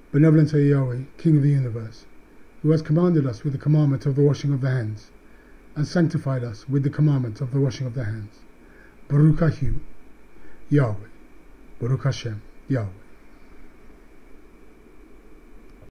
Benevolent are you, Yahweh, King of the universe, who has commanded us with the commandment of the washing of the hands, and sanctified us with the commandment of the washing of the hands. Baruch Hu, Yahweh. Baruch Hashem, Yahweh.